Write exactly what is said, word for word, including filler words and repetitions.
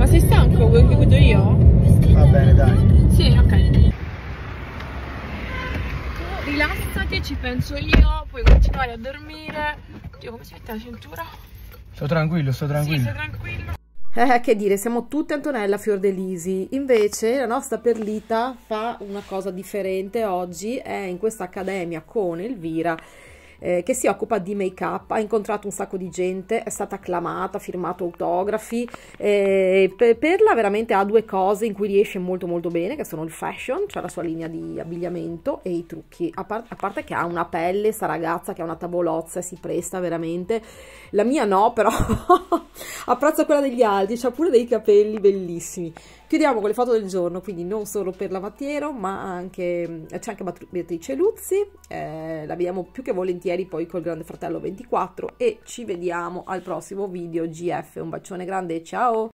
Ma sei stanco? Vuoi che guido io? Va bene, dai. Sì, ok. Rilassati, ci penso io, puoi continuare a dormire. Dio, come si mette la cintura? Sto tranquillo, sto tranquillo. Sì, sei tranquillo. Eh, che dire, siamo tutte Antonella Fiordelisi. Invece la nostra Perlita fa una cosa differente oggi, è in questa accademia con Elvira, eh, che si occupa di make up, ha incontrato un sacco di gente, è stata acclamata, ha firmato autografi. eh, per, Perla veramente ha due cose in cui riesce molto molto bene, che sono il fashion, cioè la sua linea di abbigliamento, e i trucchi, a, par a parte che ha una pelle, sta ragazza che ha una tavolozza e si presta veramente. La mia no, però apprezzo quella degli altri, c'ha pure dei capelli bellissimi. Chiudiamo con le foto del giorno, quindi non solo per la Mattiero, ma anche c'è anche Beatrice Luzzi, eh, la vediamo più che volentieri poi col Grande Fratello ventiquattro, e ci vediamo al prossimo video G F. Un bacione grande, ciao!